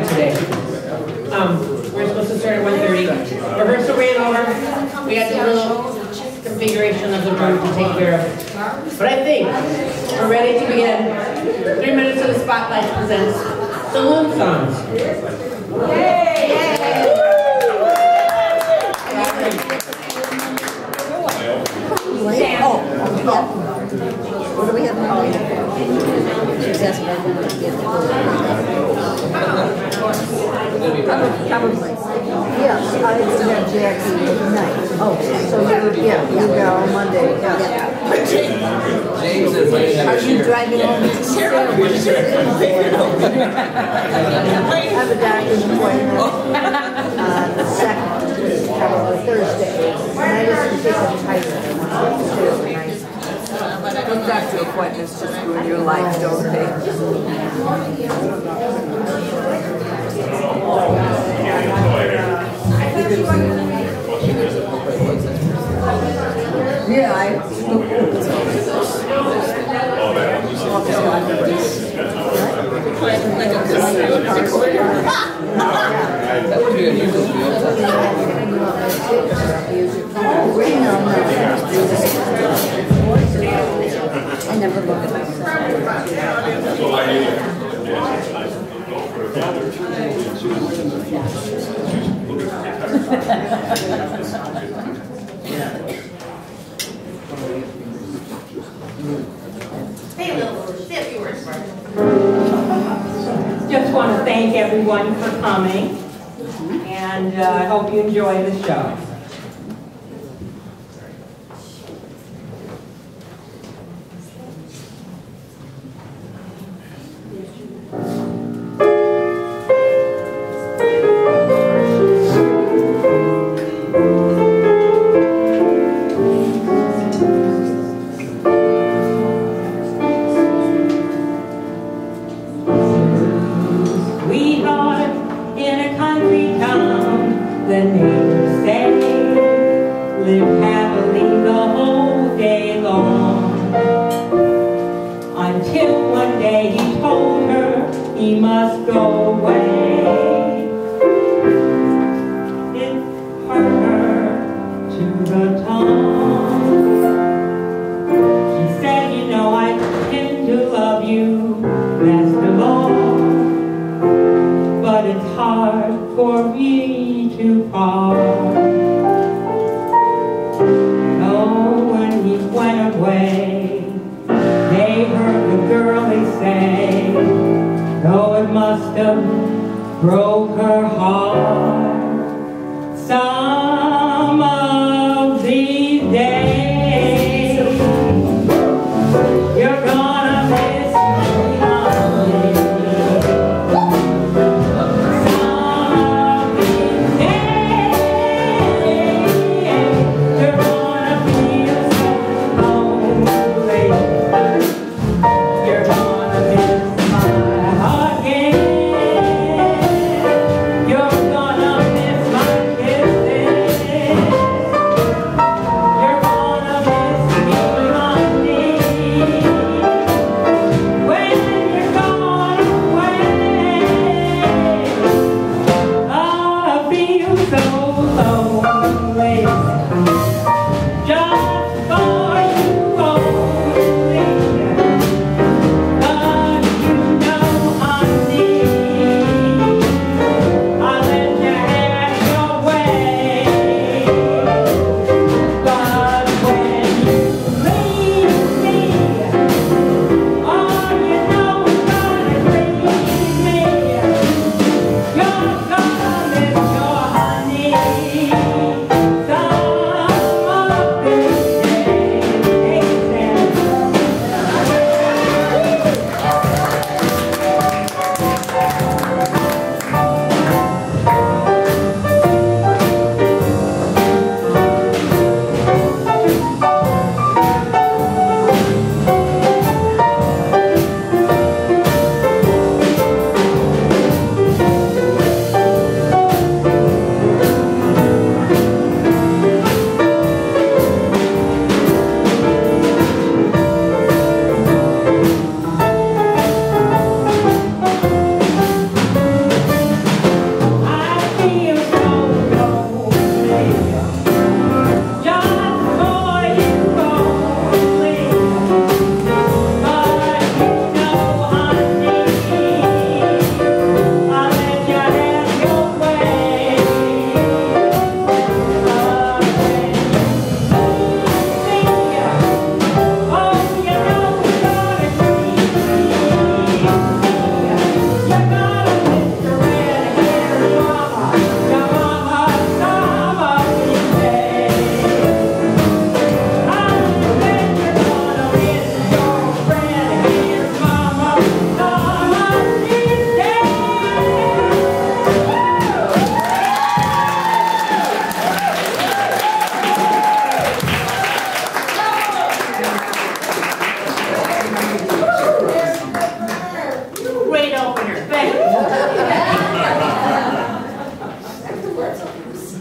today. We're supposed to start at 1:30. Rehearsal ran over. We had a little configuration of the room to take care of. But I think we're ready to begin. 3 minutes of the Spotlight presents Saloon Songs. Yay! What do we have now? She's asking if we're going to get Probably. Yes, I have Jackie tonight. Oh, so you go Monday. James is Are you driving home to Sarah? I have a doctor's appointment the 2nd, probably Thursday. And I just think I'm tired. Those doctor appointments just ruin your life, don't they? Yeah, That would be unusual. I never look at Just want to thank everyone for coming, and I hope you enjoy the show. You're gonna miss your honey.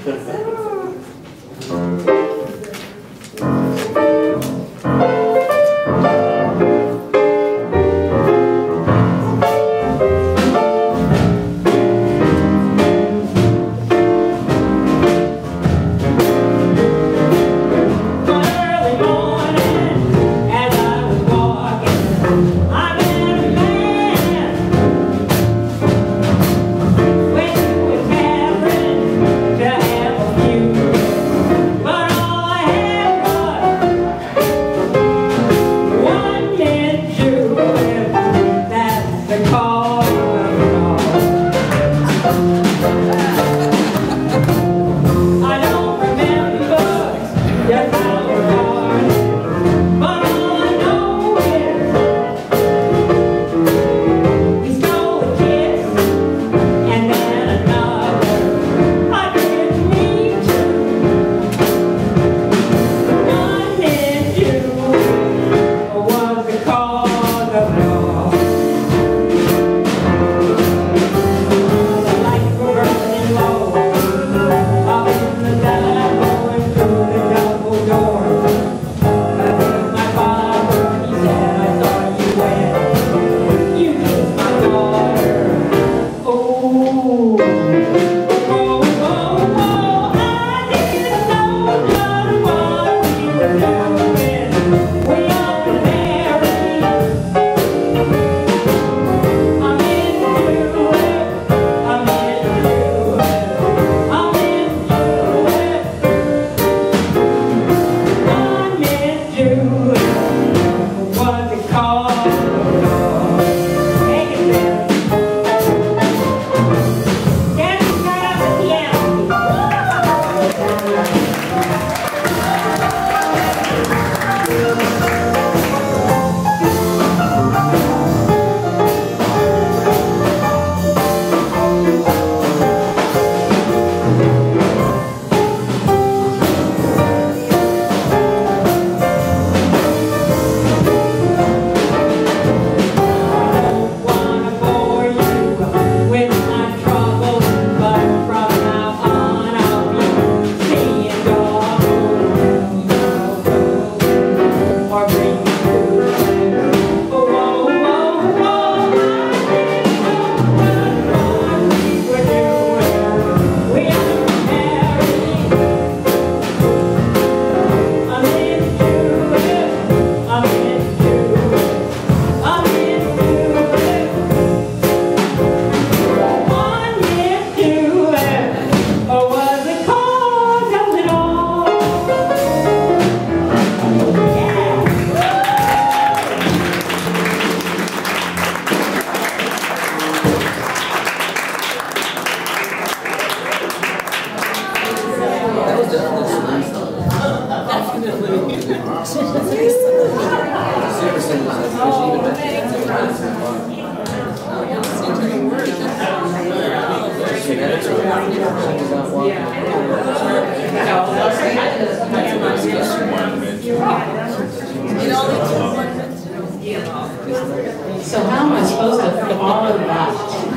So how am I supposed to fit all of that?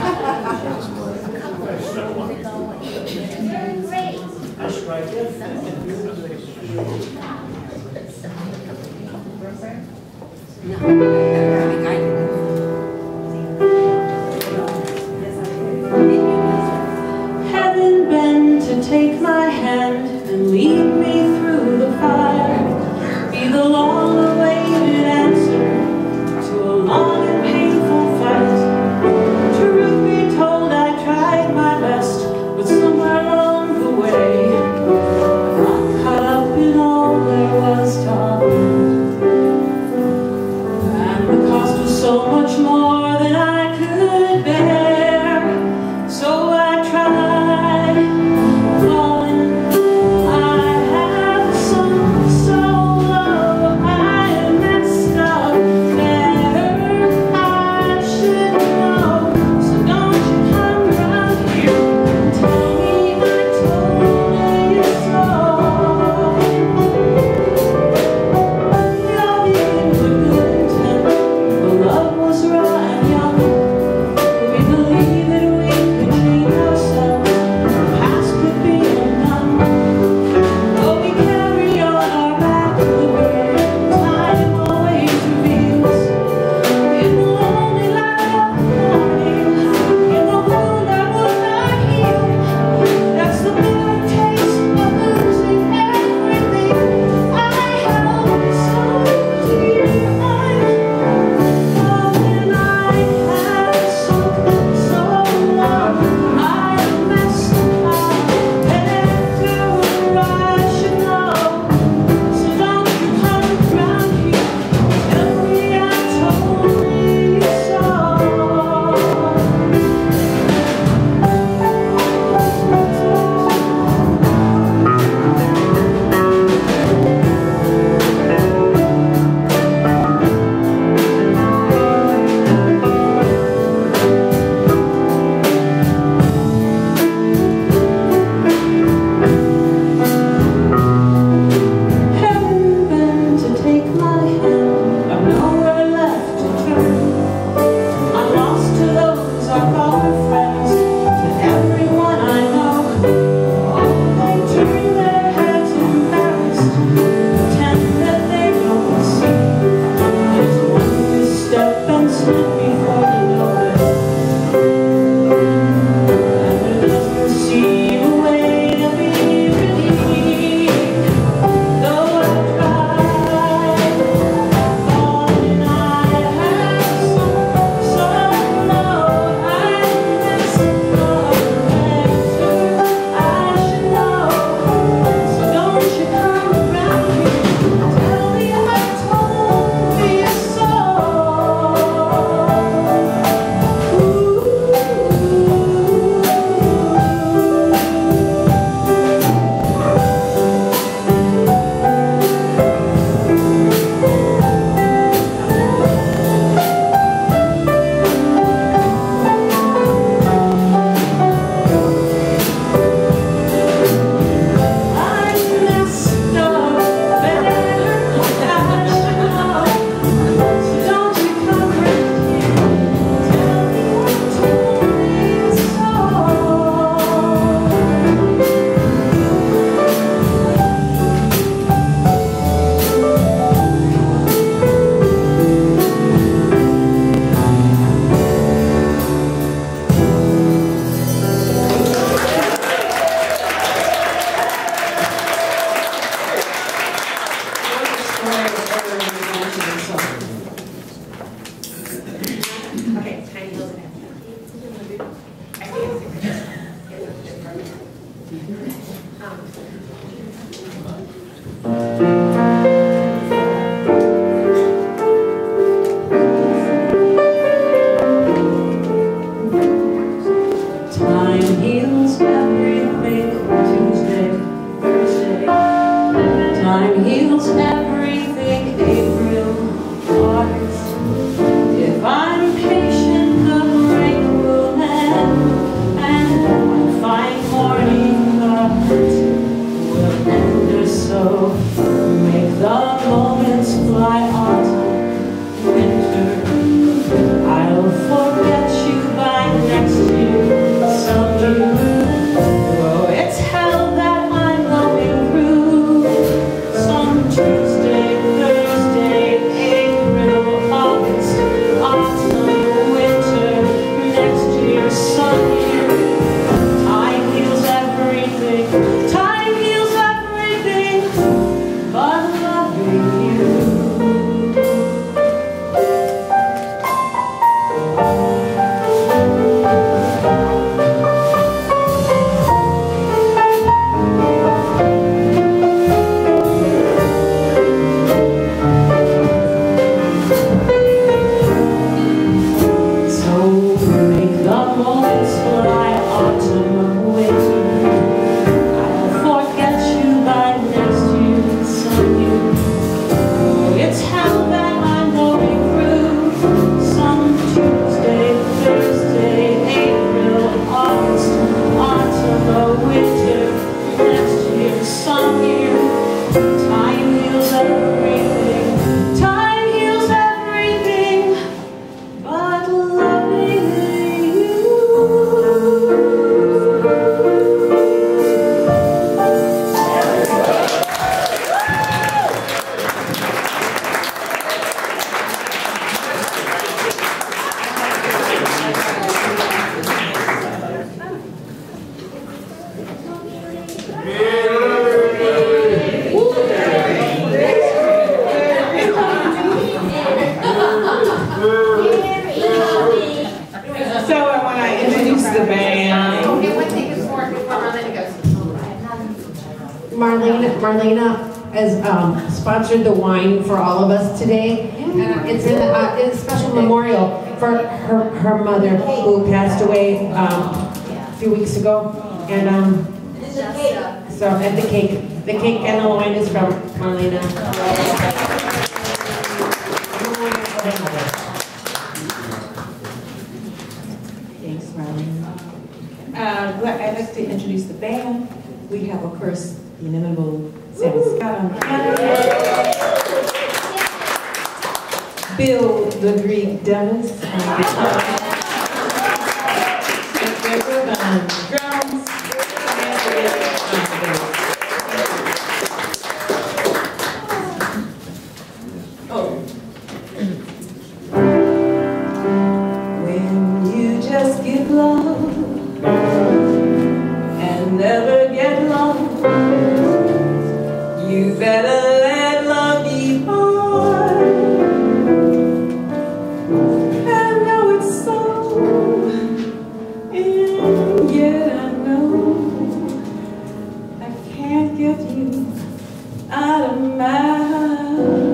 Heaven bent to take my hand and lead me through the fire, be the long-awaited answer to a long and painful fight. Truth be told, I tried my best, but somewhere along the way, I got caught up in all there was to offer, and the cost was so much more than I could bear. So I tried, falling, I had Time heals everything. Tuesday, Thursday. Time heals everything. April, August. If I'm patient, the rain will end, and one fine morning the hurt will end or so. Make the moments fly. Autumn, winter. I'll forget you by next year. Oh, it's hell that I'm going through. Some Tuesday, Thursday, April, August, autumn, winter, next year, some year. Time heals everything. Time heals everything but loving you. Marlena has sponsored the wine for all of us today. And it's in a special memorial for her mother who passed away a few weeks ago. And so, and the cake and the wine is from Marlena. Thanks, Marlene. I'd like to introduce the band. We have, of course, the inimitable Sami Scot on piano. Bill the Greek Dennis on guitar. Jacob on drums. When you just give love and never get lost, you better let love be hard. I know it's so, and yet I know I can't get you out of my heart.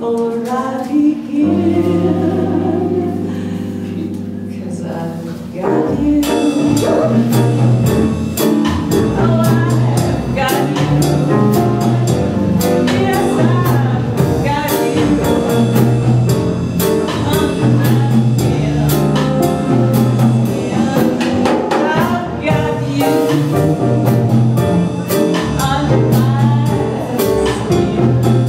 or I begin, 'cause I've got you. Oh, I've got you. Yes, I've got you under my skin. I've got you under my skin.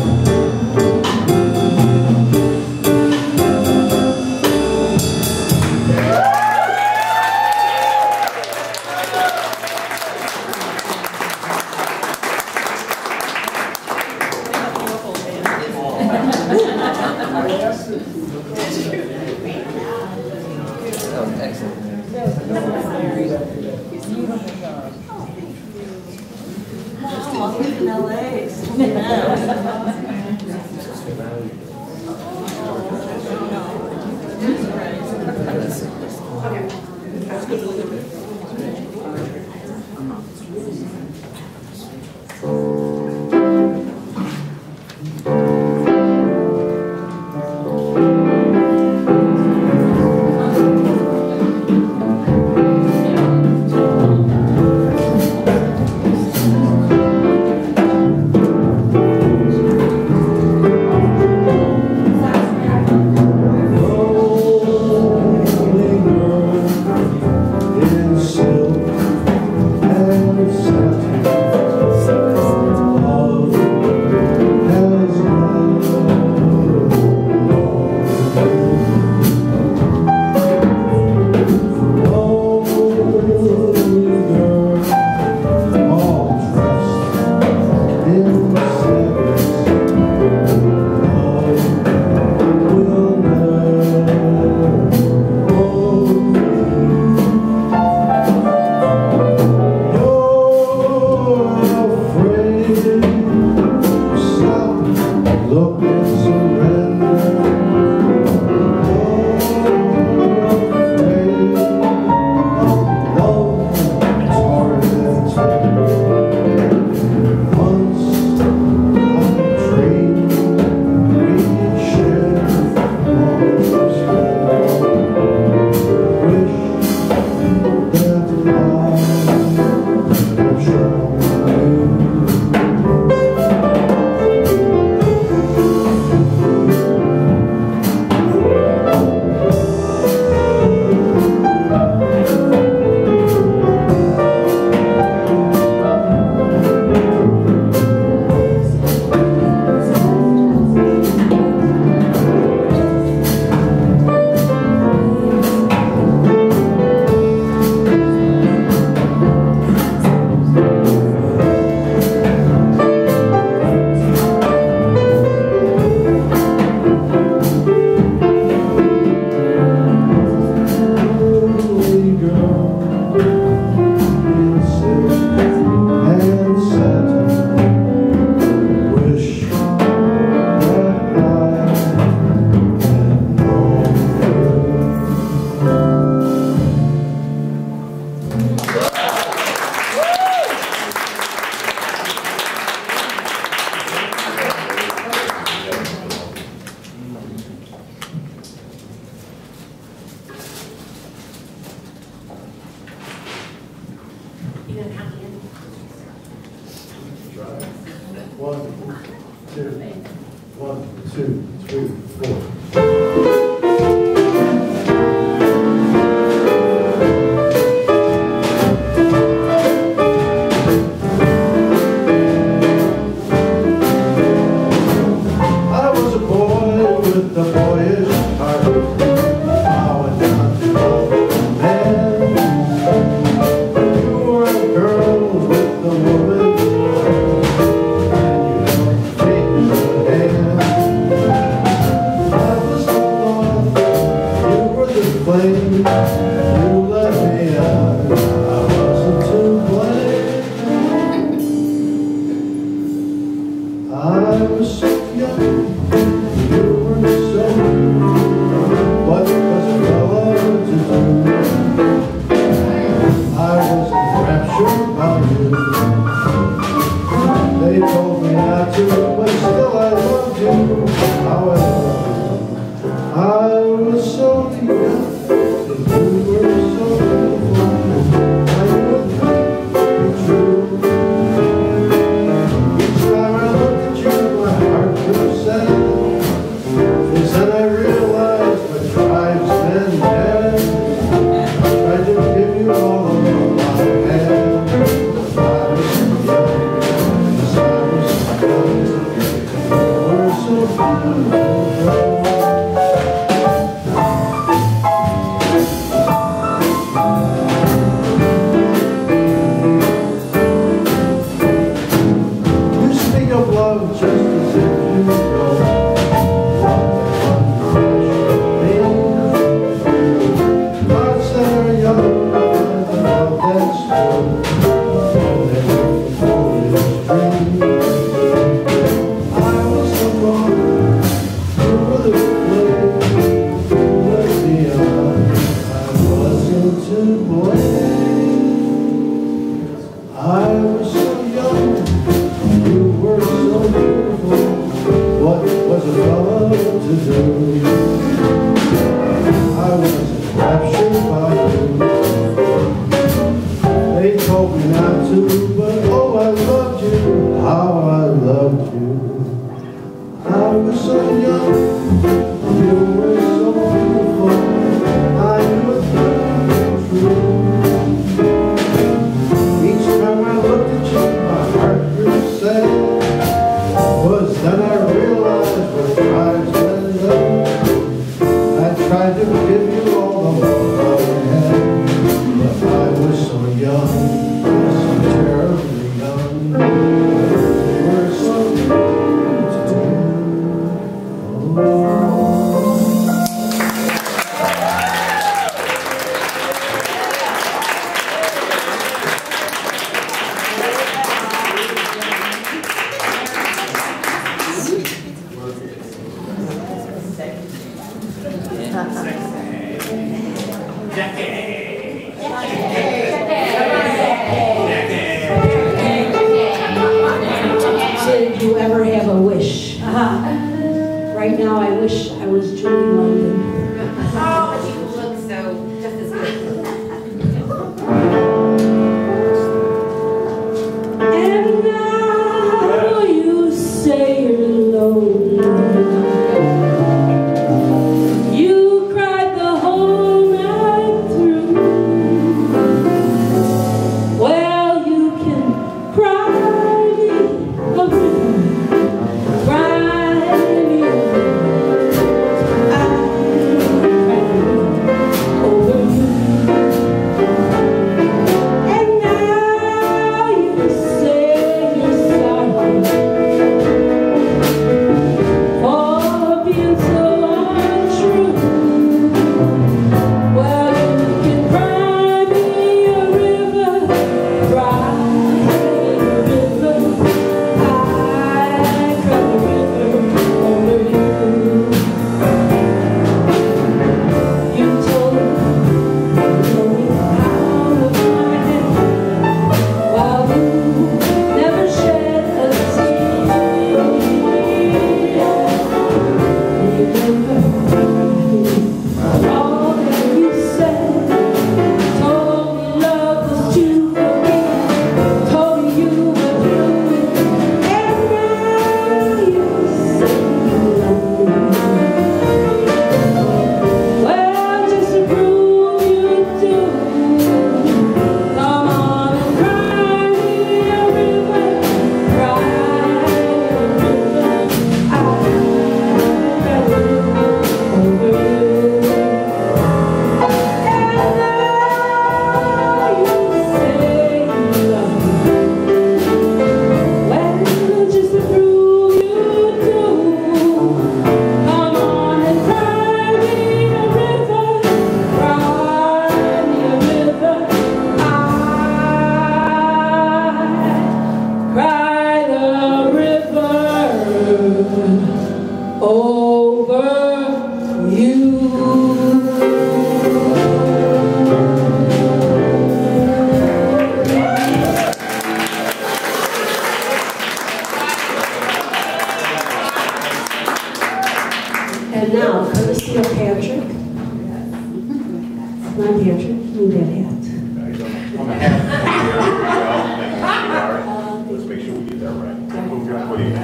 That was excellent. Take my hand. Did you ever have a wish? Right now, I wish I was Julie London. Oh, but you look so just as good. And now you say you're lonely. You cried the whole night through. Well, you can cry me a river, cry me a over you. And now you say you're sorry for being so untrue. Well, you can cry me a river, cry me a river. I cry the river over you. You told me out of my head, while you never shed a tear. Remember all that you said, told me love was to forget, told me you were through it, and now you say you love me. Well, just to prove you do, come on and cry me a river, cry me a river. I cry the river over you. And now you say you love me. Well, just to prove you do, come on and cry me a river, cry me a river. I cry the river over you. And now, courtesy of Patrick. Come on, Patrick, move that hat. Let's make sure we get that right. What do you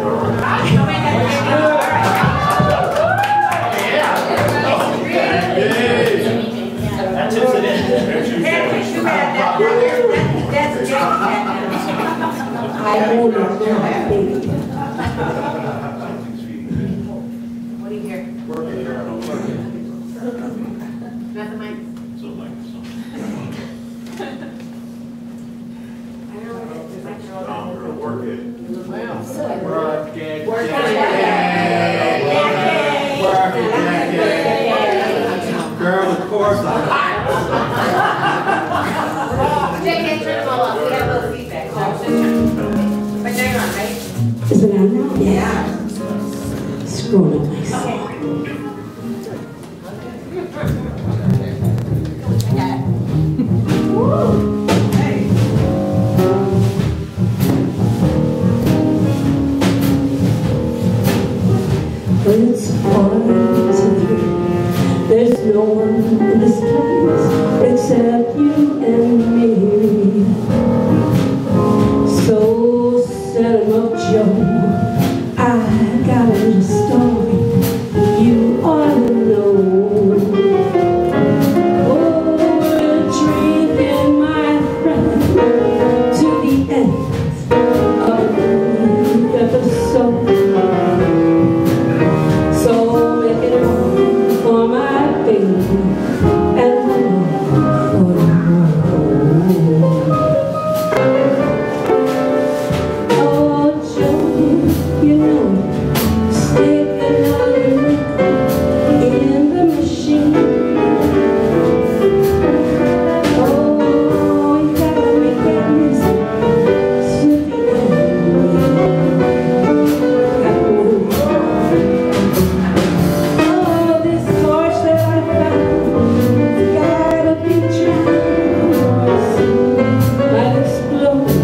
That's it. That's I hold it, baby. Jay, turn them all up. We have a little feedback. But now you're on, right? Is it on now? Yeah. Scroll up my song. It's 1:03. There's no one in this place except you and me. So set 'em up, Joe. I got a little story you ought to know. Oh, we're drinking, my friend, to the end of the episode. So make it one for my baby and one for the road. Oh, Joe, you know it. Stick another nickel in the machine. Oh, you gotta make that music slippy Oh, this torch that I found, it's gotta be drowned or soon might explode.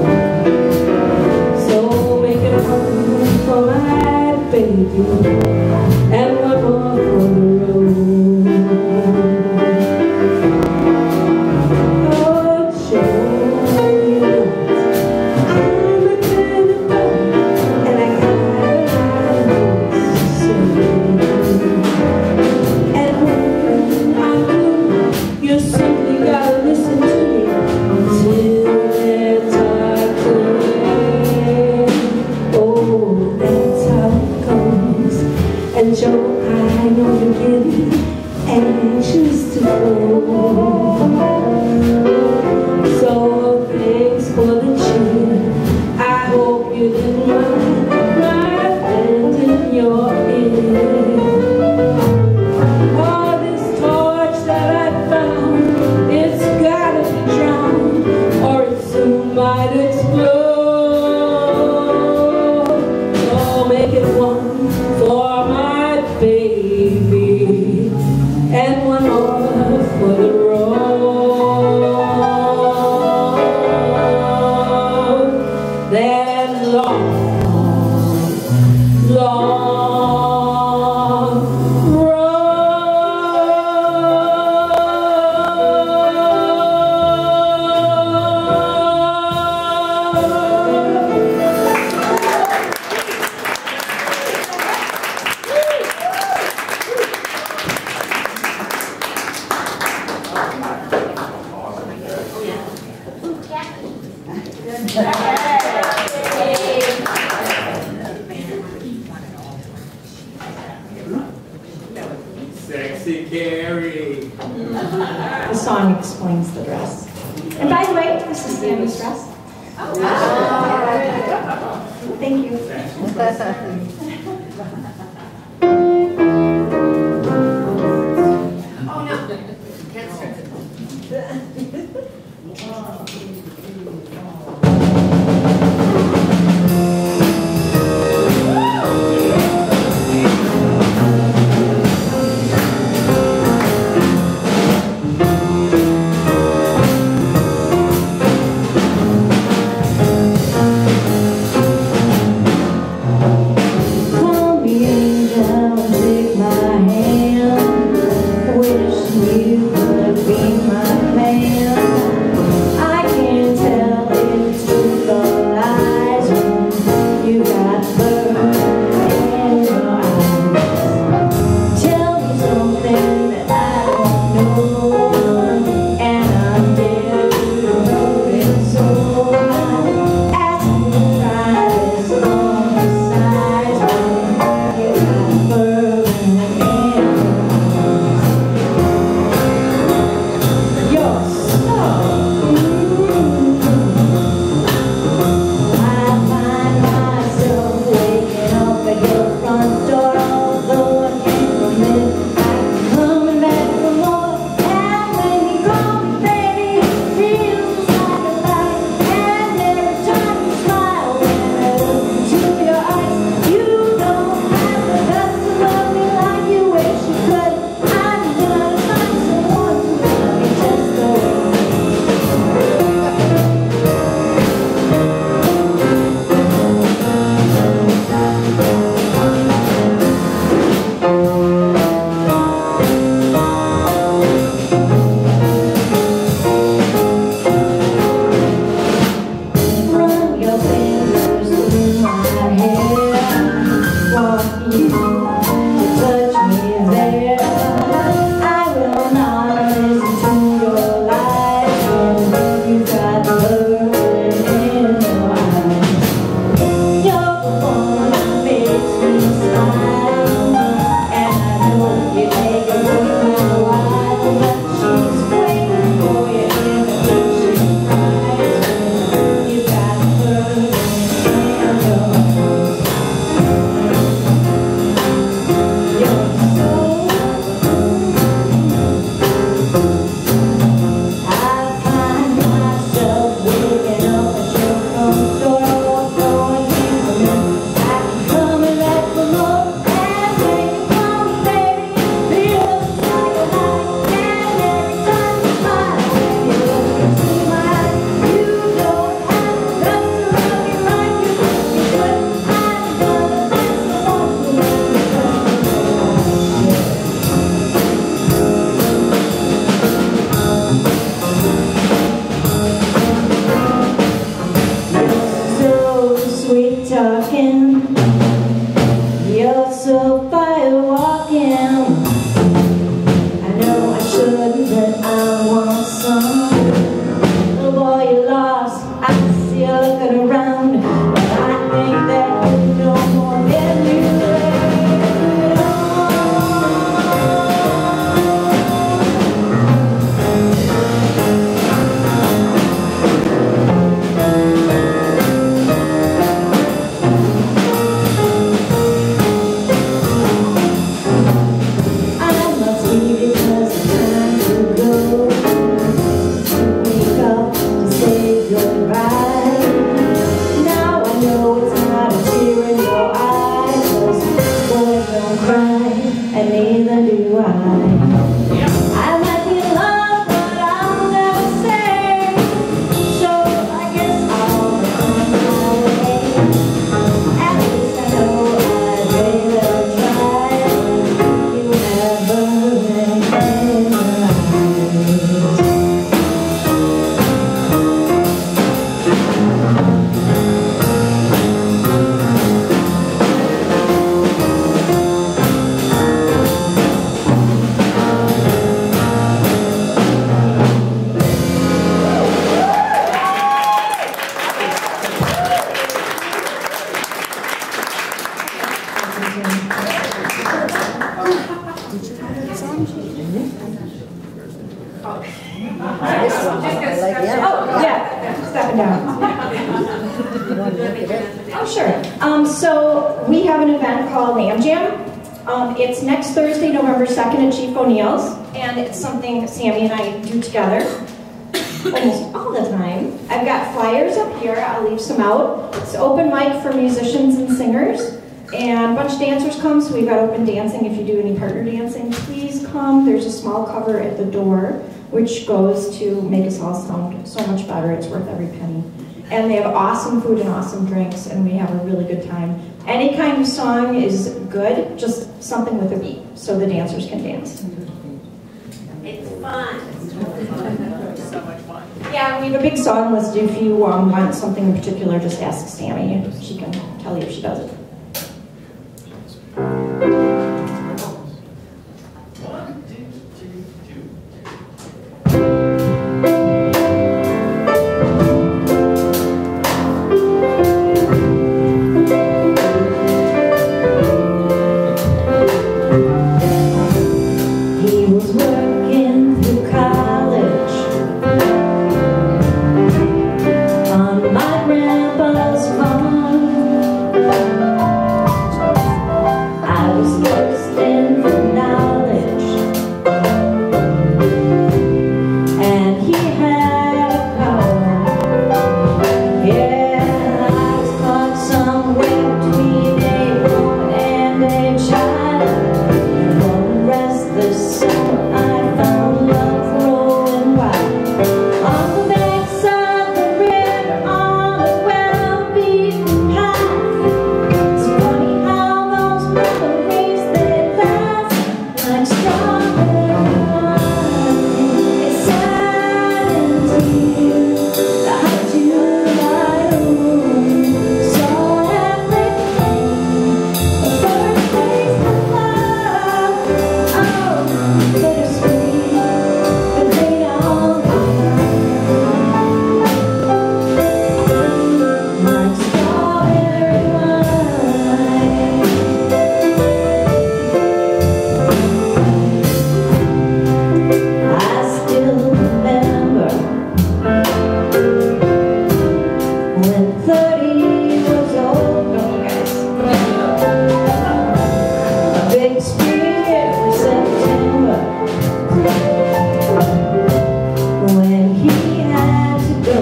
So make it one for my baby and one more for the road. Oh, Joe, you know I'm a kind of girl, and I got a lot of things to say. And when I do, you simply gotta listen to me till they're talked away. Oh, that's how it goes. And Joe, I know you're getting anxious to go. So thanks for the cheer. I hope you didn't mind my bend in your ear. Oh, this torch that I found, it's gotta be drowned or it soon might explode. So make it one for my baby and one more for the road. That long, long Sexy Carrie. The song explains the dress. And by the way, this is Sami's dress. Thank you. Oh, no. Can't start Call me angel, take my hand. Wish you could be my man. I can't tell if it's truth or lies when you got bird in your eyes. Tell me something that I don't know, and I'm there to know it. So I ask you to try this on the sides when you got bird in your eyes. You're so I find myself waking up at your front door, although I can't commit. I'm coming back for more, and want you to touch me there. I will not listen to your lies when you got burning in your eyes. You're the one that makes me smile, and I know you take a look at my wife, but she's waiting for you in the kitchen cries when you got burning in your eyes. You're so I find myself waking up at your front door, going in I'm coming back for more. And when you come, baby, feels like a light. And every time you smile, when you look into my eyes, you don't have just to love me right. You look me good. I'm gonna dance the one who makes me You're so sweet talking, you're so fire walking. I know I shouldn't, but I want some. Little boy, you lost, I see you looking around, and I think that you know more than you let on. I must leave because it's time to go. Wake up to say goodbye. Now I know it's not a tear in your eye, 'cause boys don't cry, and neither do I. I might be in love, but I'll never say. So I guess I'll be on my way. At least I know I'd rather try. You never make me right. Oh, yeah, stepping down. Oh, sure. So we have an event called Lamb Jam. It's next Thursday, November 2nd at Chief O'Neill's, and it's something Sami and I do together almost all the time. I've got flyers up here. I'll leave some out. It's open mic for musicians and singers, and a bunch of dancers come, so we've got open dancing. If you do any partner dancing, please come. There's a small cover at the door, which goes to make us all sound so much better. It's worth every penny. And they have awesome food and awesome drinks, and we have a really good time. Any kind of song is good, just something with a beat, so the dancers can dance. It's fun. So much fun. Yeah, we have a big song list. If you want something in particular, just ask Sami. She can tell you if she does it. He was working through college on my grandpa's farm. Shakespeare every September when he had to go.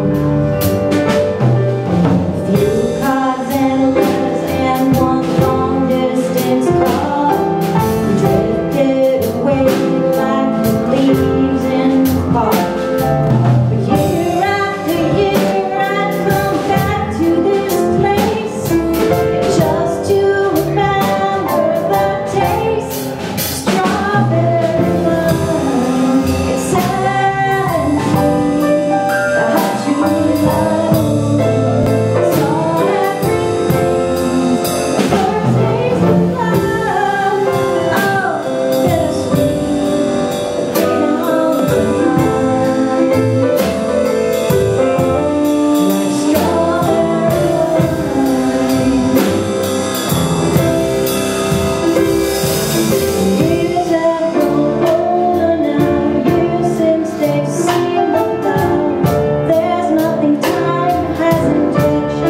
Few cards and letters and one long distance call. We drifted away like the leaves in the park. But year after year I'd come back to this place just to remember the taste. Strawberry wine, it's sad and sweet. I had to love, saw everything. The first taste of love, oh, bittersweet, the freedom of the mind. Like strawberry years have grown older now, years since they've seen the cloud. There's nothing time hasn't touched.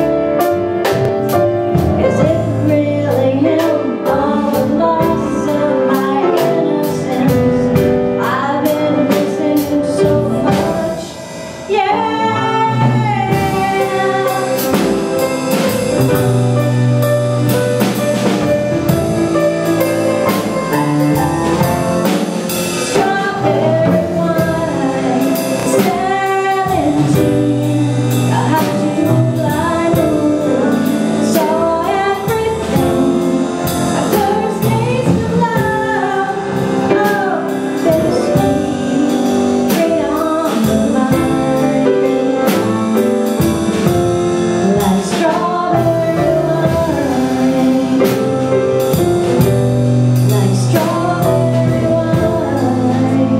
Is it really him? All the loss of my innocence. I've been missing him so much. Yeah. Strawberry wine, 17. I had to fly the moon, saw everything. My first taste of love, oh, bittersweet, freedom of the mind. Like strawberry wine, like strawberry wine.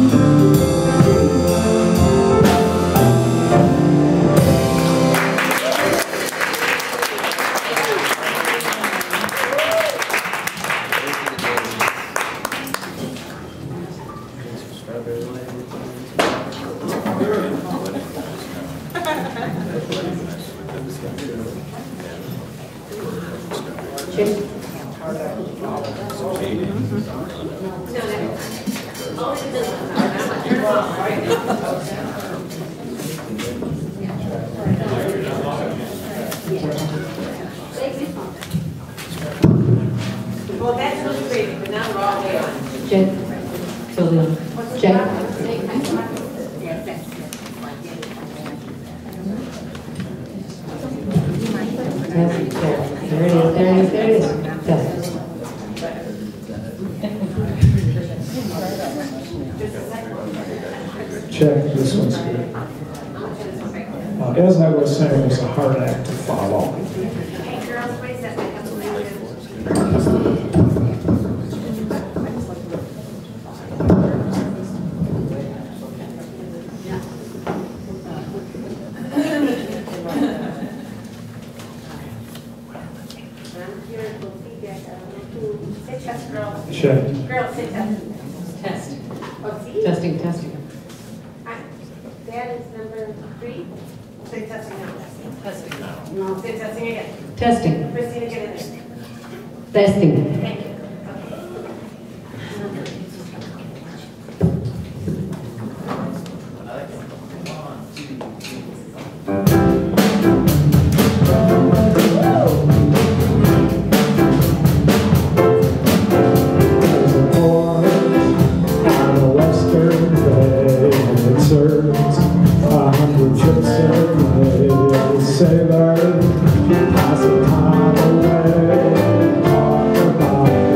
Well, that's really great, but now we're all way on. Jake, Saloon. Jake. Yes, there it is, there it is. Yes. Check, this one's good. As I was saying, it's a hard act to follow. Hey, girls, wait a second. Check. Girls, sit down. Test. Oh, see? Testing, testing. That is number 3. Say testing now. Testing. No, say testing again. Testing. Christina, get in there. Testing. Thank you. There's a port on a western bay, and it serves 100 ships a day. Sailors pass the time away, talk about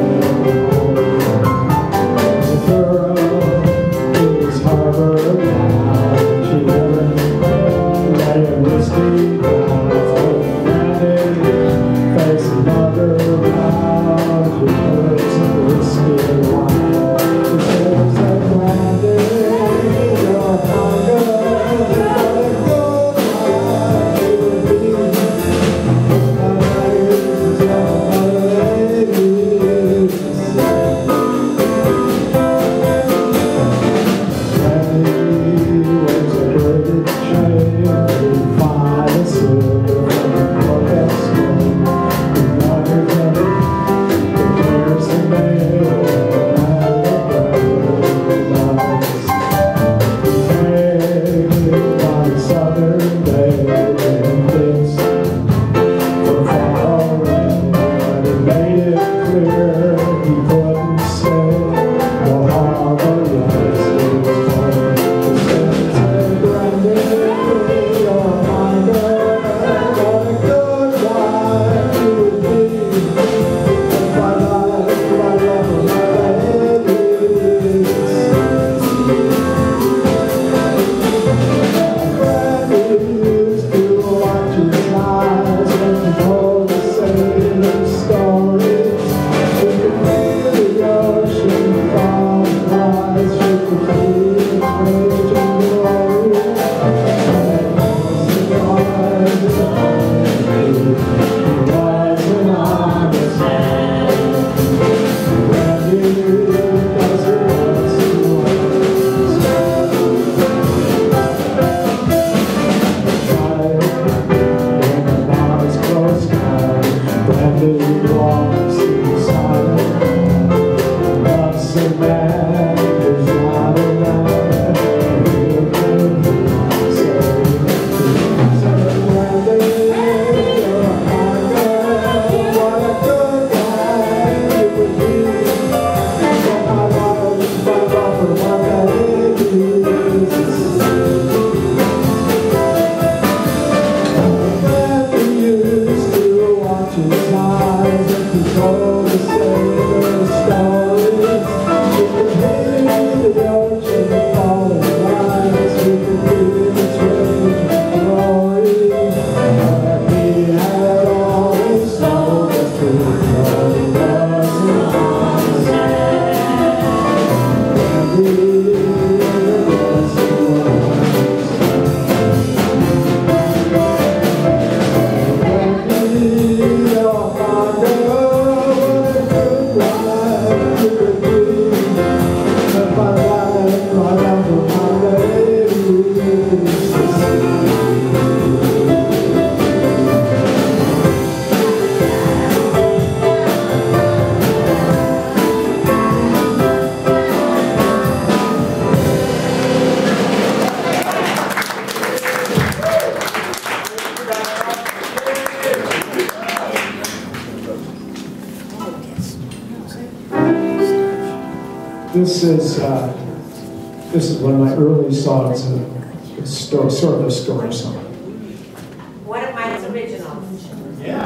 This is one of my early songs. It's sort of a story song. One of my originals. Yeah.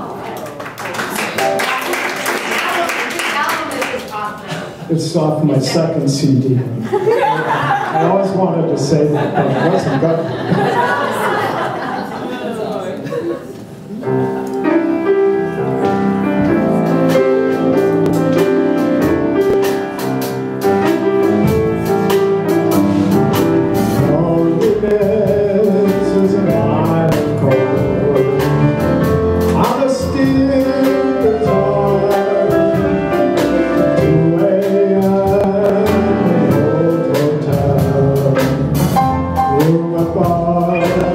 This album is off now. It's off my second CD. I always wanted to say that, but it wasn't good. Bye.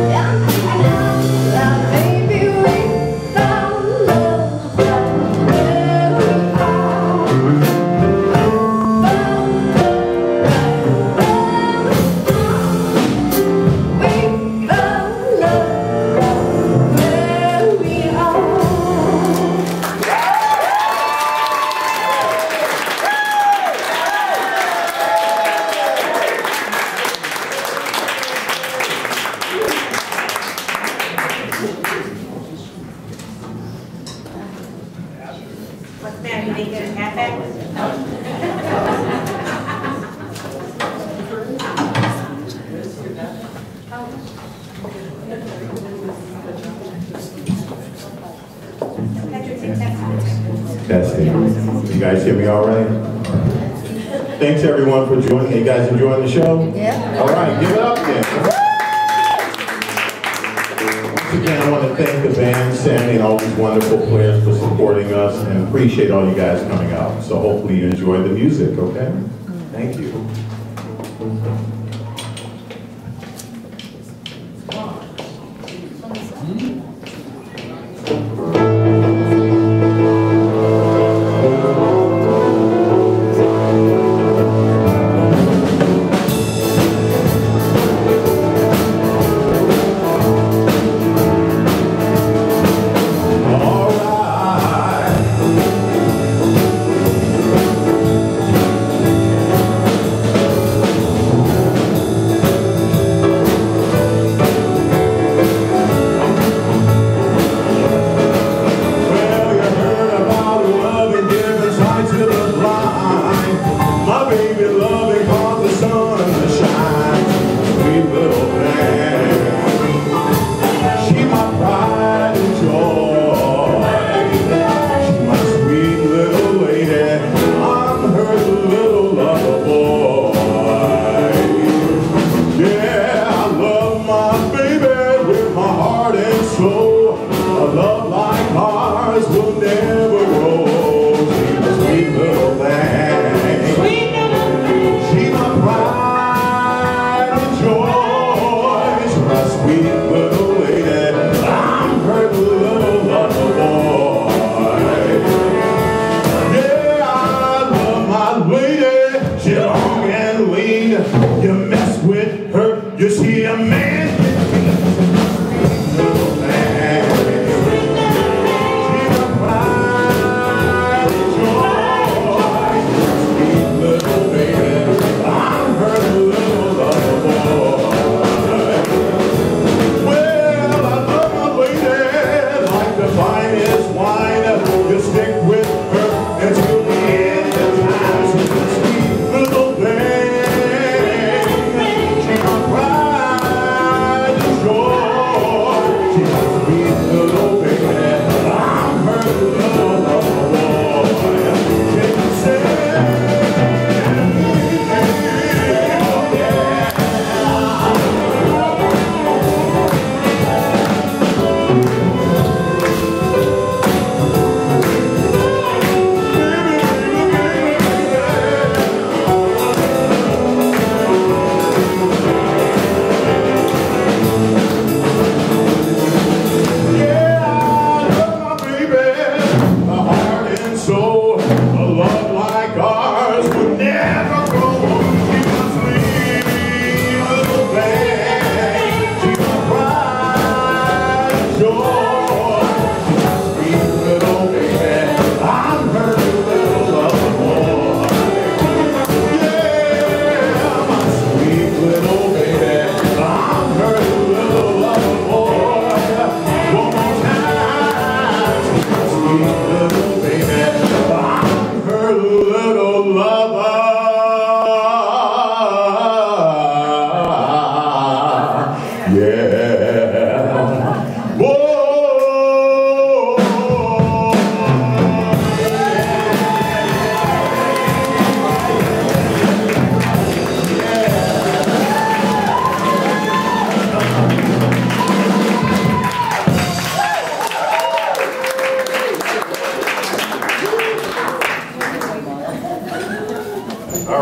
Testing. You guys hear me all right? Thanks everyone for joining. You guys enjoying the show? Yeah. All right, give it up again. Once again, I want to thank the band, Sami, and all these wonderful players for supporting us, and appreciate all you guys coming out. So hopefully you enjoy the music, okay? Thank you.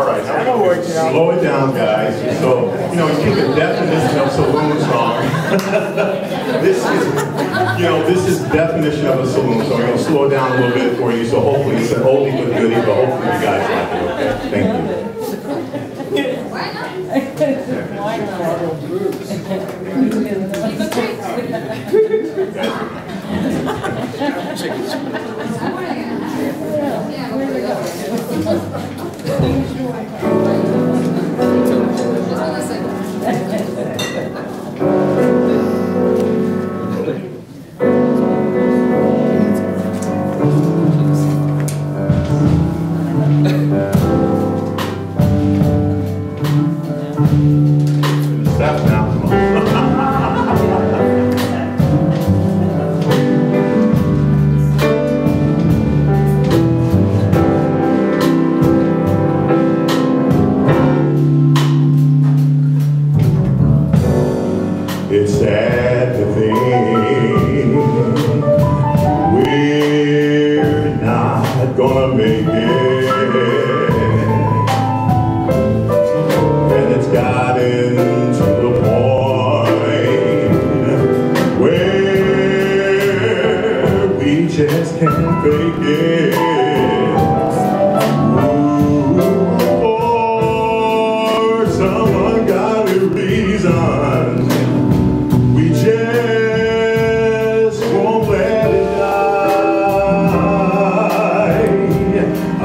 Slow it down, guys. So, you know, keep the definition of Saloon Songs. This is, this is definition of a saloon, so I'm going to slow it down a little bit for you, so hopefully it's an oldie but goodie, but hopefully you guys like it, okay? Thank you. Why not? Stop now, come on. It's sad to think we're not gonna make it, and it's gotten to the point where we just can't fake it. Ooh, or someone got a reason. We just won't let it die.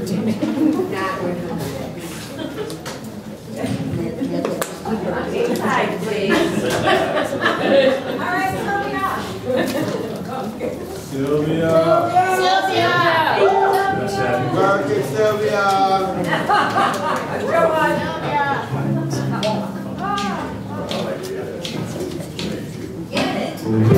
Inside, please. All right, Sylvia. Sylvia. Work it, Sylvia. Come on. Get it.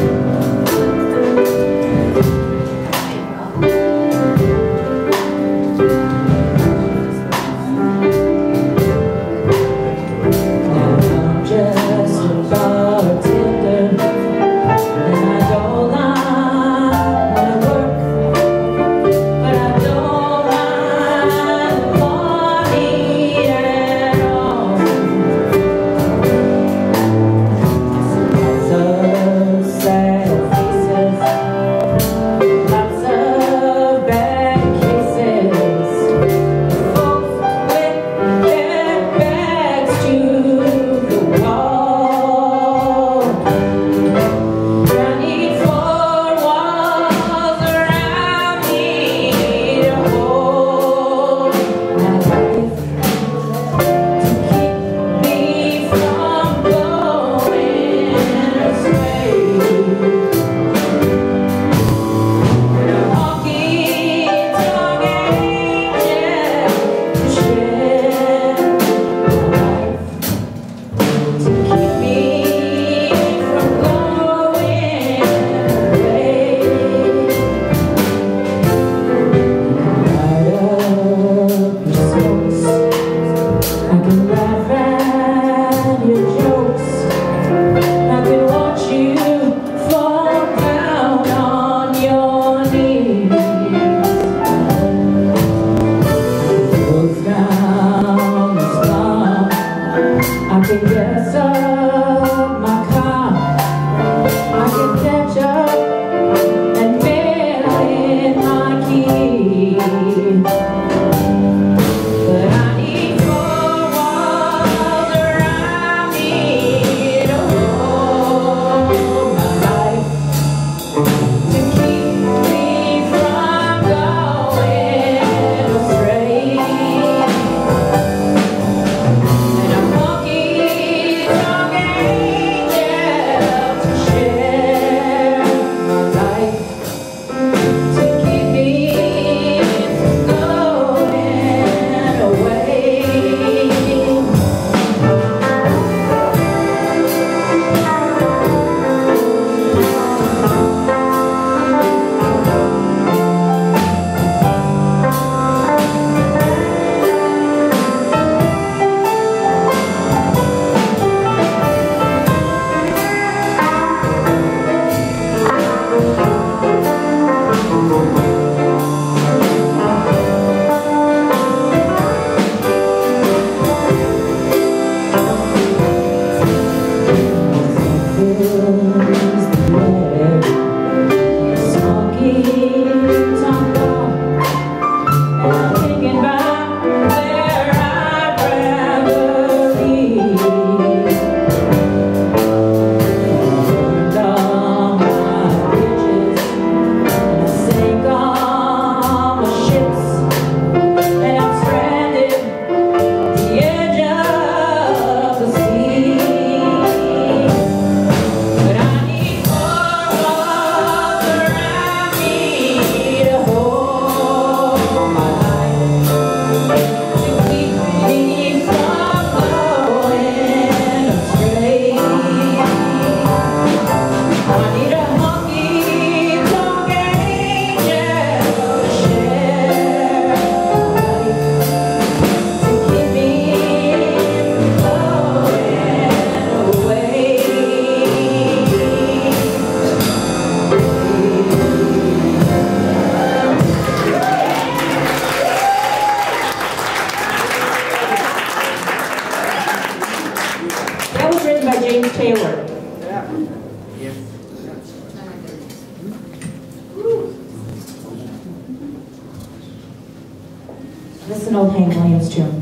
This is an old Hank Williams tune.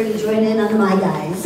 sure to join in on My Guys.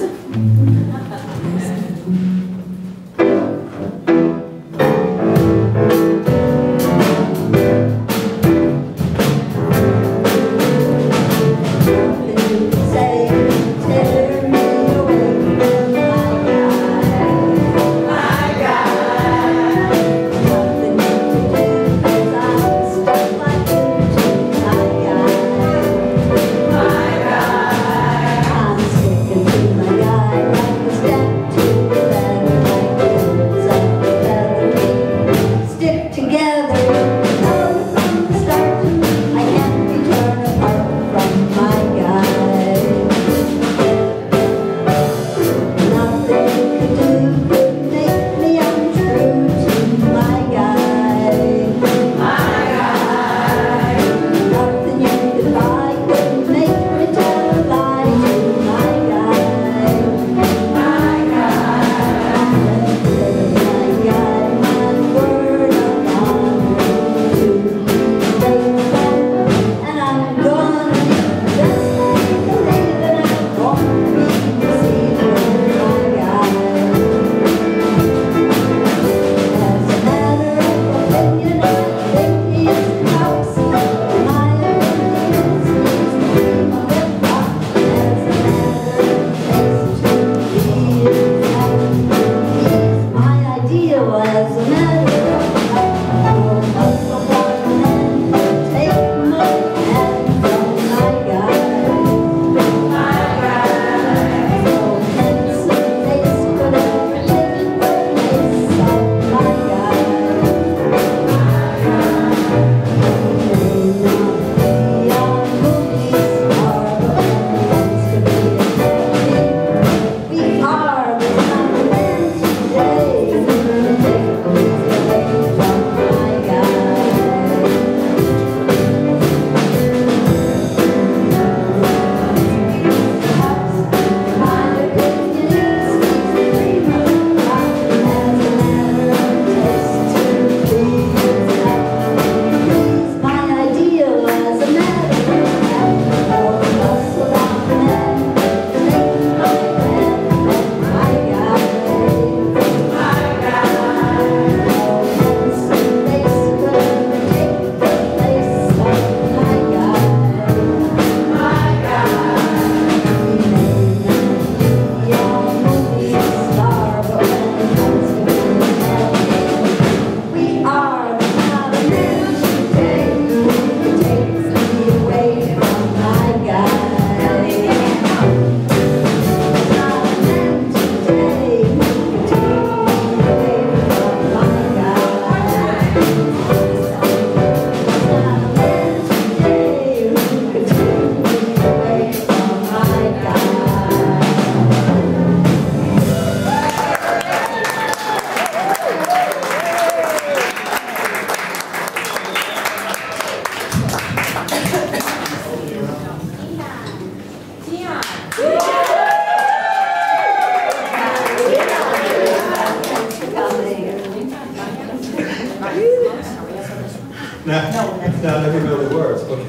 Now let me know the words. Okay.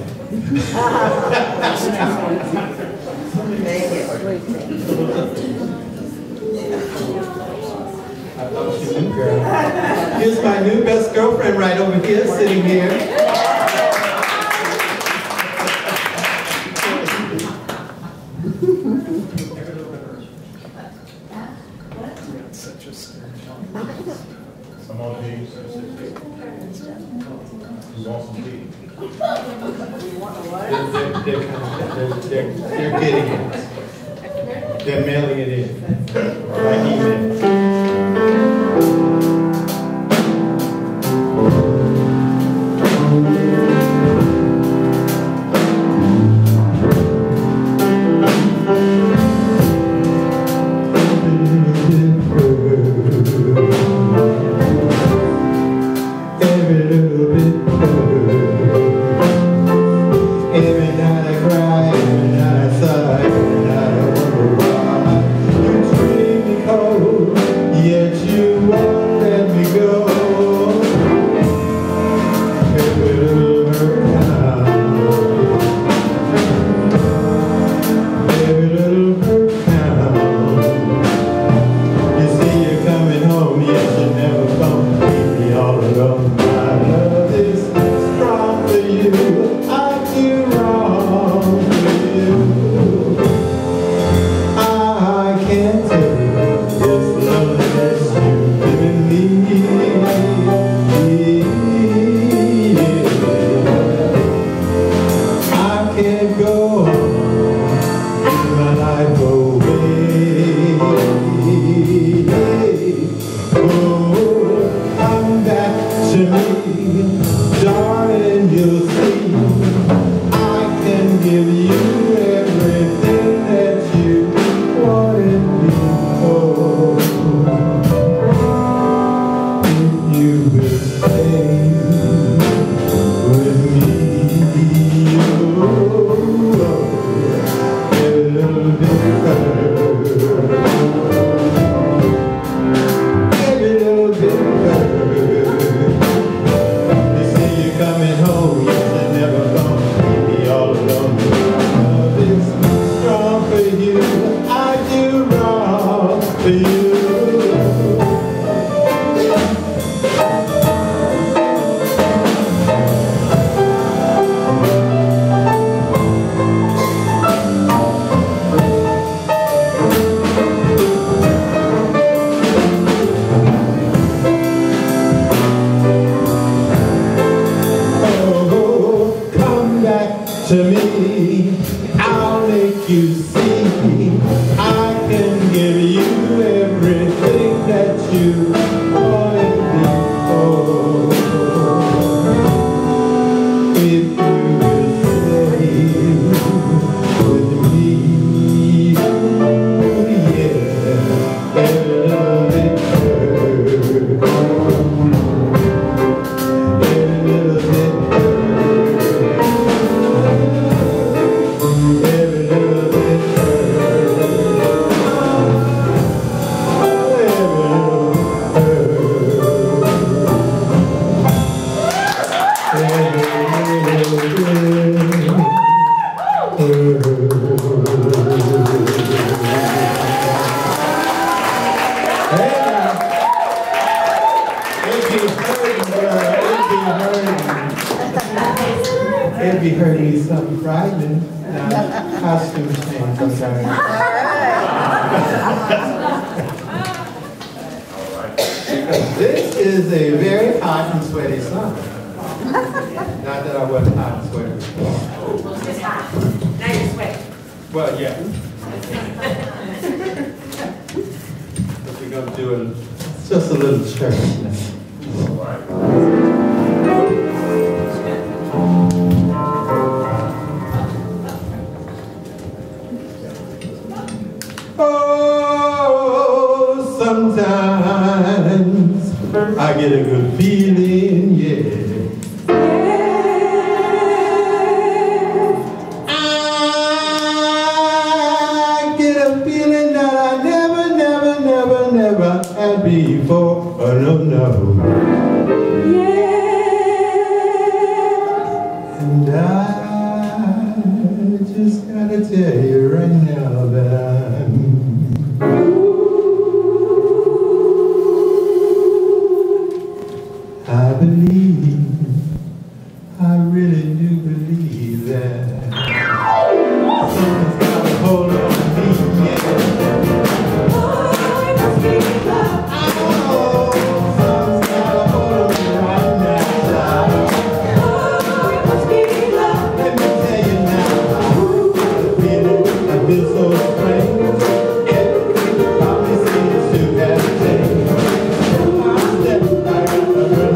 Here's my new best girlfriend right over here, sitting here. Some on these. Who wants some tea? They're getting it. They're mailing it in. By email. Every night I cry, every night I sigh, every night I wonder why. You treat to me, darling, you'll see, I can give you everything that you wanted before. If you will stay with me, a little bit better. Every little bit better. They say you're coming home, yes, you're never gonna leave me all alone. Love is strong for you, I do wrong for you. To me, I'll make you see, I can give you everything that you wanted before. If you will stay with me, yeah, every little bit It'd be hurting me something frightening. Now, costumes change sometimes. This is a very hot and sweaty summer. Not that I wasn't hot and sweaty before. It's hot. Now you're sweating. Well, yeah. But we're going to do just a little church now. Oh, sometimes I get a good feeling, yeah. I get a feeling that I never had before. Oh, no. Yeah. And I just gotta tell you right now that I believe, I really do believe that someone's got a hold on me, yeah. Oh, it must be love. Oh, someone's got a hold on me right now. Oh, it must be love. Let me tell you now, I feel so strange. Everything probably seems to have changed. I step back and run.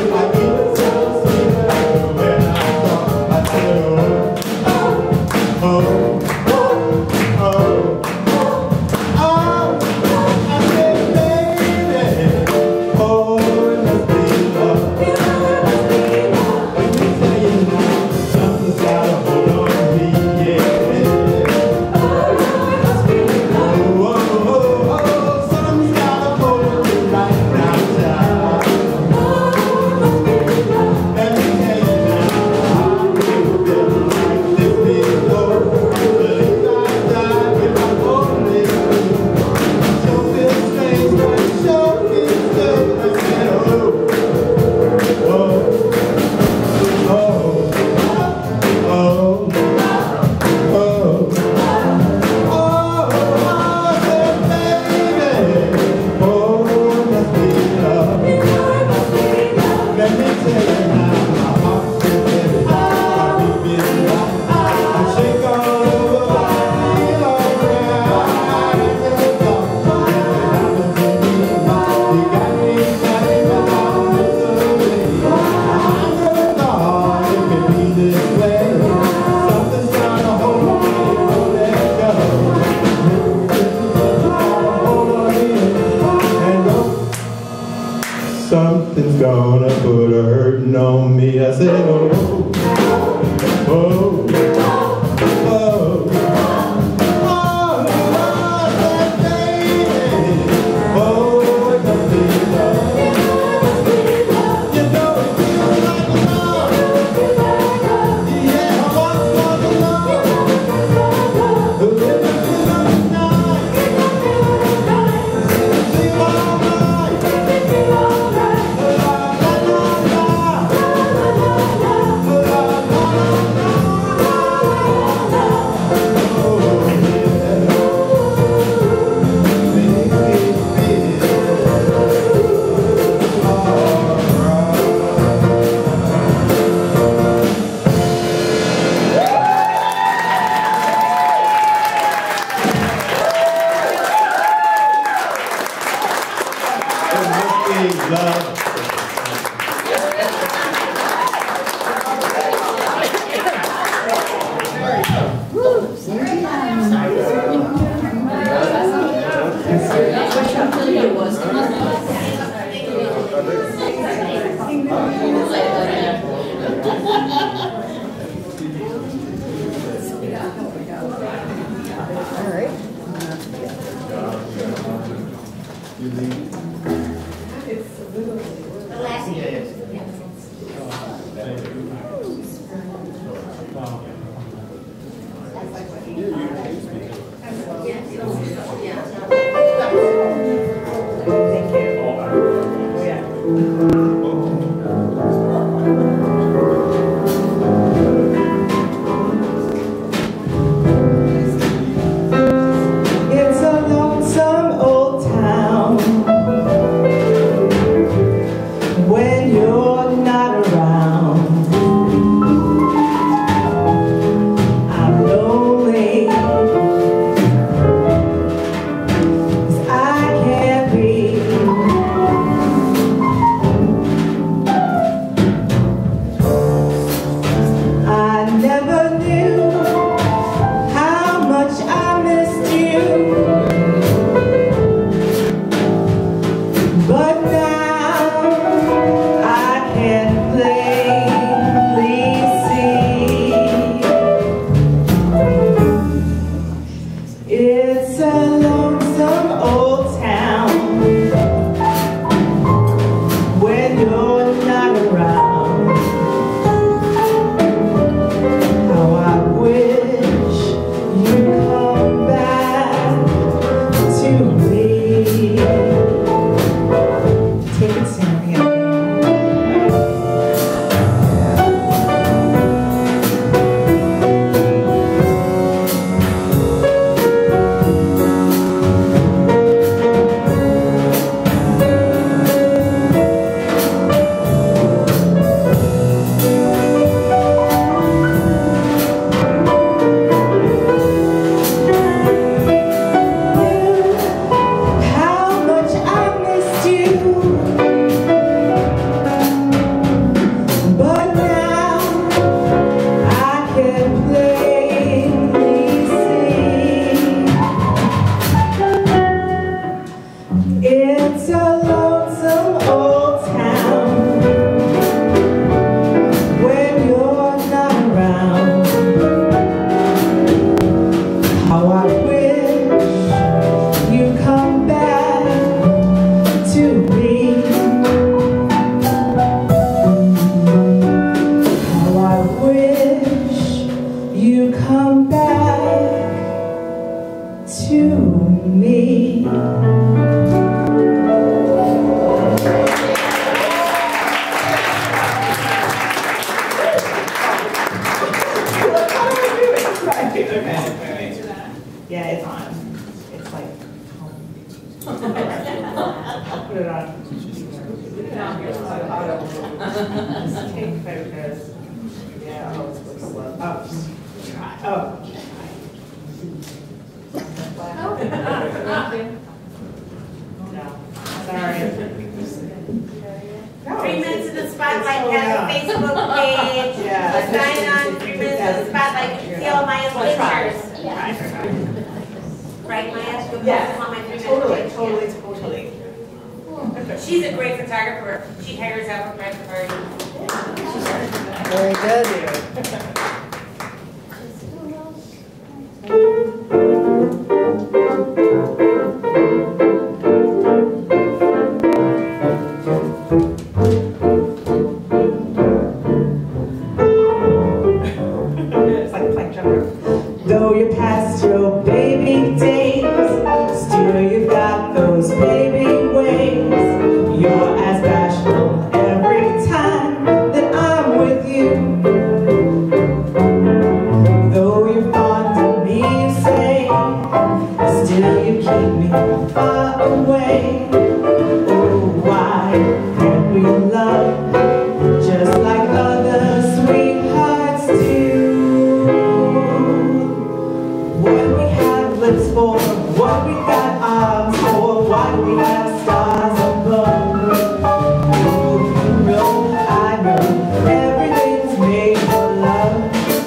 Oh, gonna put a hurting on me. I said, oh, oh, oh, oh, I said, baby, oh, it must be love. You know it feels like love. Yeah, I want more than love. It must be love tonight. Feel alright. She's a great photographer. She hires out for private parties. Very good. It's like playing drummer. Though you're past your baby days, still you've got those baby ways. You're as bashful every time that I'm with you. Though you're fond of me, you say, still you keep me far away. Oh, why can't we love just like other sweethearts do? What we have lips for, what we got arms for, why do we have stars above? Oh, you know, I know, everything's made for love.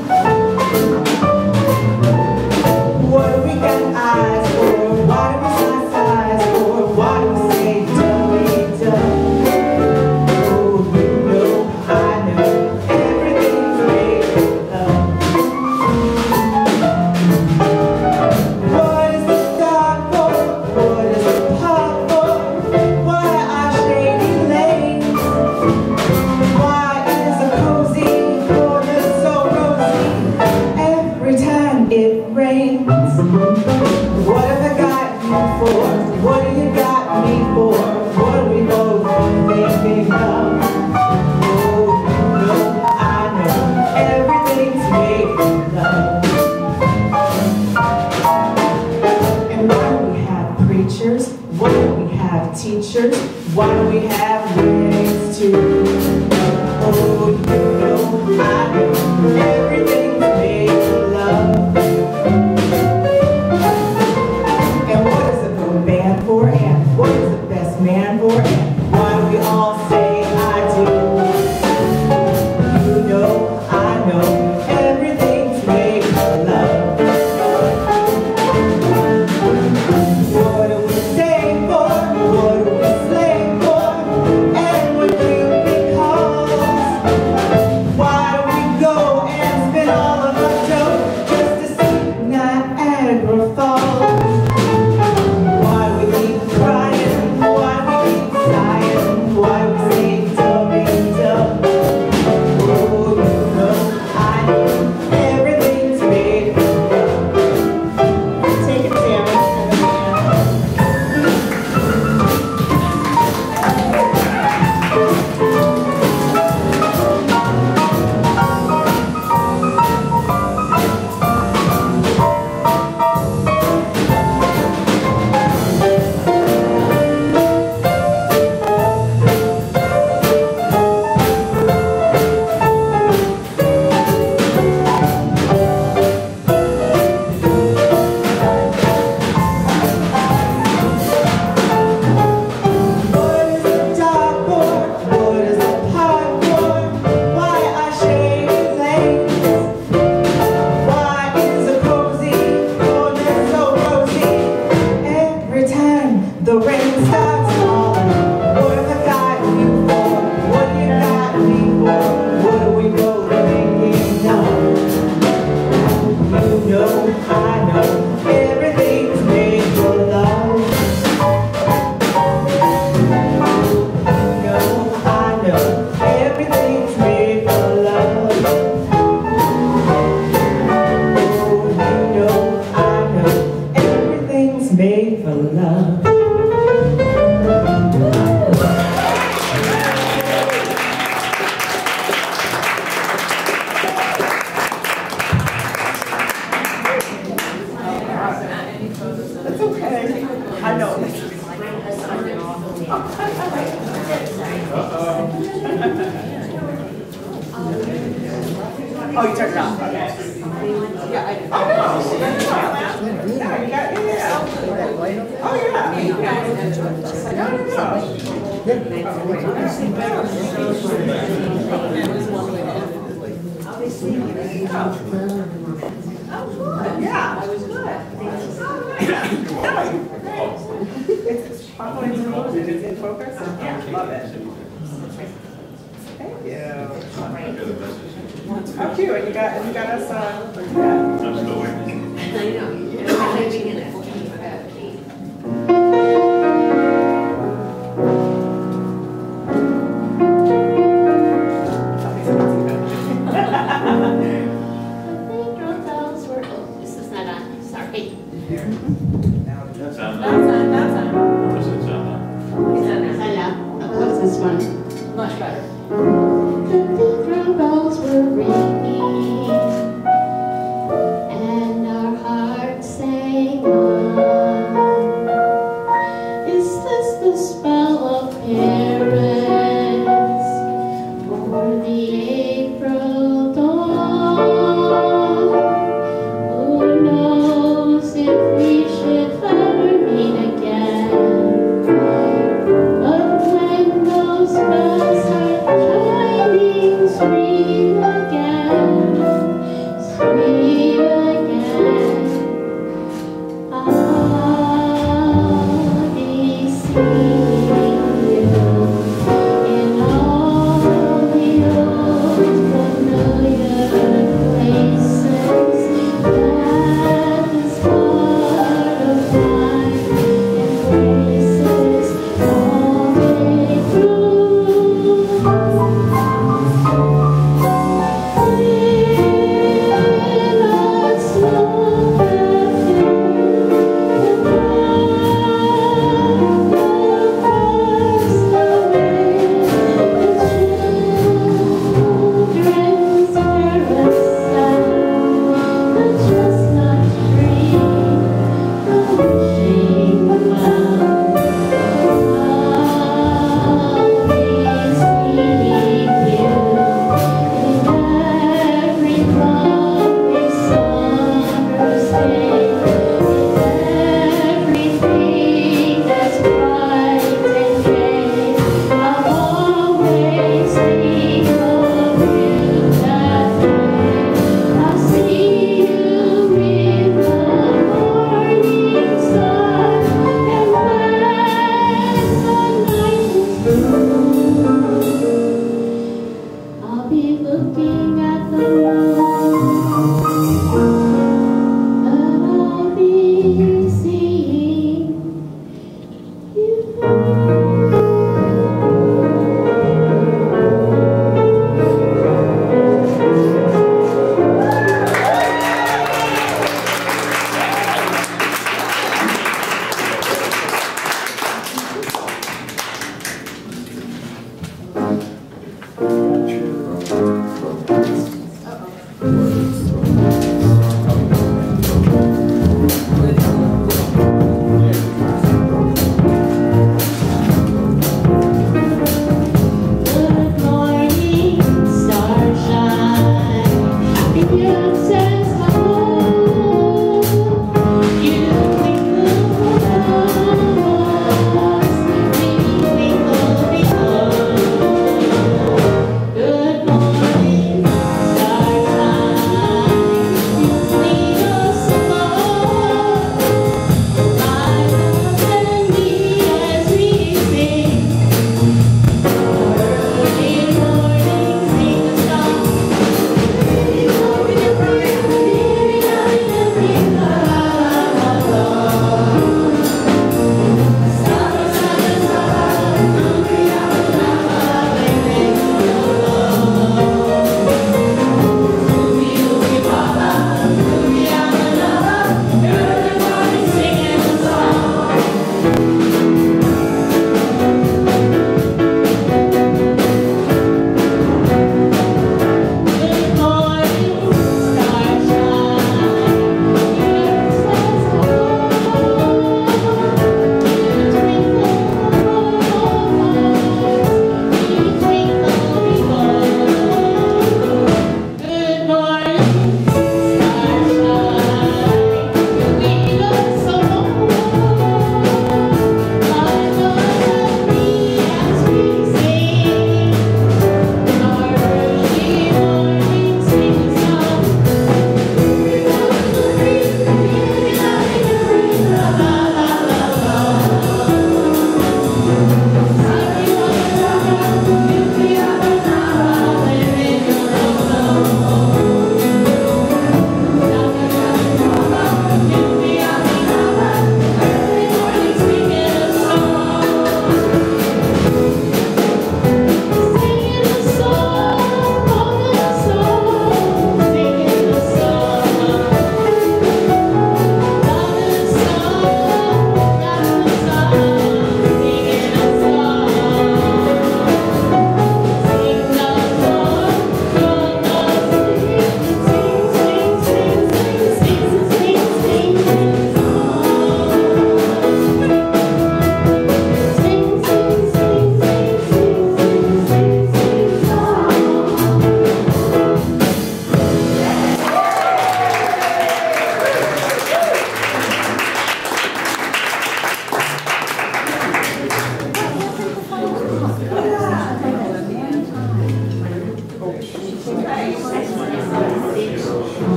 What do we got eyes for, why do we size eyes for, why do we say dummy-dum? Oh, you know, I know, everything's made for love. What is the dark for? What is the park for? Why are shady lanes? Why is a cozy corner so rosy every time it rains? What have I got you for? What do you got me for? What are we both thinking of? Oh, you know, I know, everything's made for love. And why do we have preachers? Why do we have teachers? Why do we have weddings too? Oh, you know, I know, everything's made for love. And what is a good band for? And what is the best man for? And why do we all say I do? You know, I know, everything's made for love. What do we sing for? What do we slave for? And what Cupid calls? Why do we go and spend all of our dough just to see Niagara Falls? Why do we keep crying? Why do we keep sighing? Why do we say dummy-dum? Oh, you know, I know, everything's made for love. Take it, Sami. What is the dark for? What is the park for? Why are shady lanes? Why is a cozy corner so rosy every time the rain starts falling? What have I got you for? What do you got me for? What are we both thinking of? You know, I know, everything's made for love. You know, I know, everything's made for love. Oh, you know, I know, everything's made for love. That's okay. I know. Oh, you turned it off. Okay. Yeah, I did. Oh, yeah, you got it. Yeah. Oh, yeah. Yeah, I was good. focus? Yeah, love it. Thank you. How cute, and you got us, what you got? I'm still waiting. I know. This is not on, sorry. That's on. That's on. Where's it on? What's this one? Much better. Cathedral bells were ringing, and our hearts sang on. Is this the spell of Paris, or the April dawn? Who knows if we should ever meet again? But when those bells are chiming sweet again,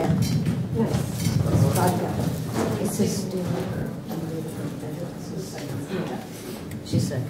band. Scot. It's a still. She said.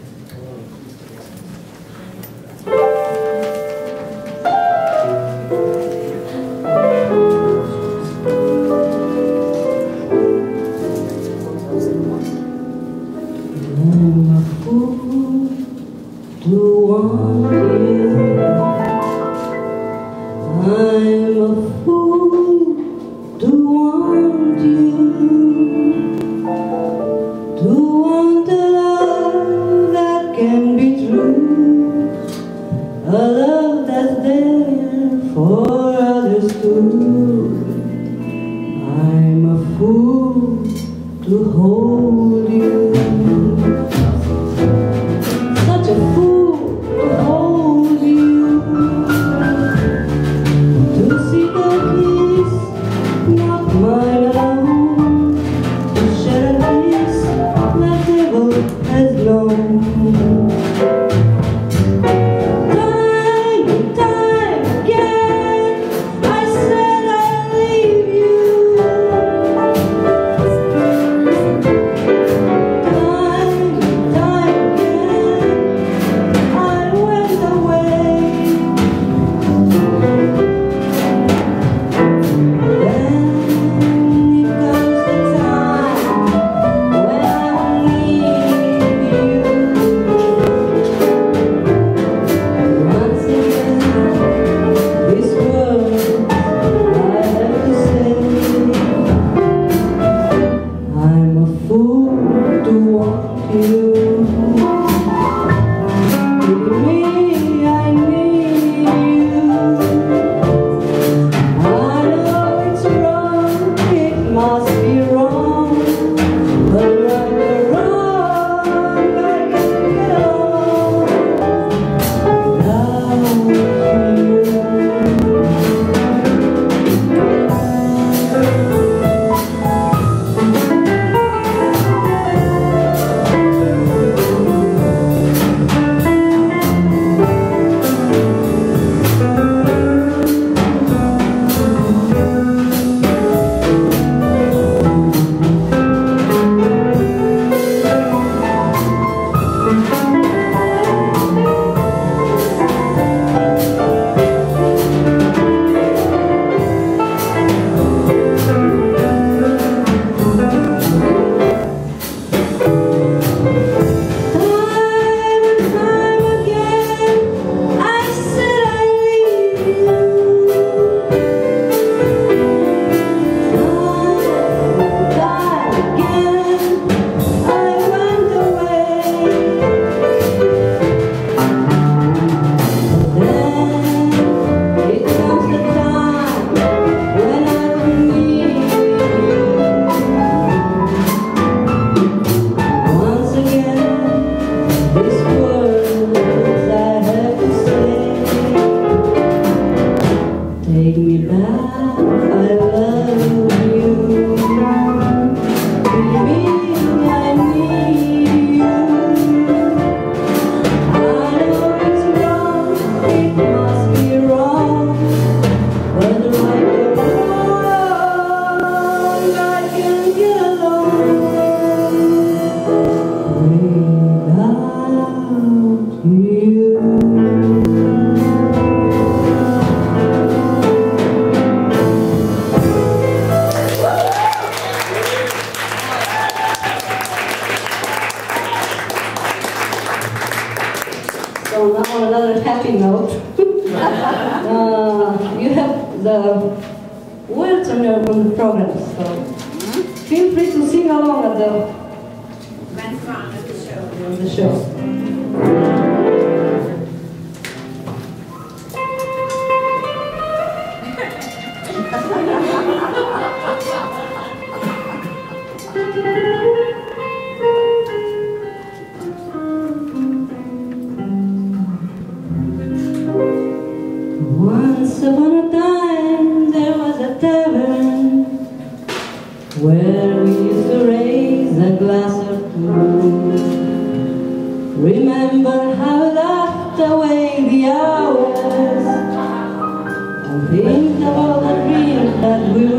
Think of all the dreams that we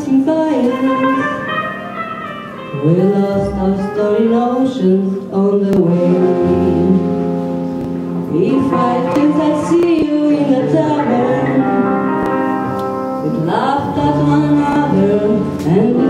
passing fires. We lost our storied oceans on the way. If I see you in the tavern, we laughed at one another and we